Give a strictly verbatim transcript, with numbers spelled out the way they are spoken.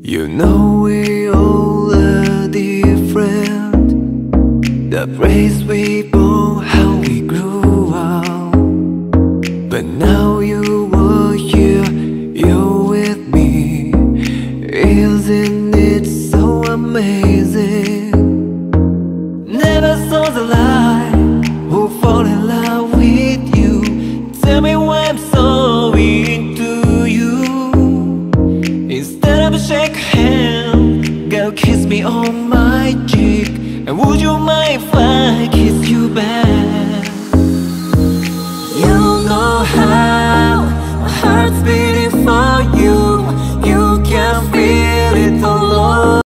You know we all are different. The place we born, how we grew up. But now you are here, you're with me. Isn't it so amazing? Never saw the light who fall in love with you. Tell me why I'm so into you. Instead of a shake hand, girl, kiss me on my cheek. And would you mind if I kiss you back? You know how my heart's beating for you.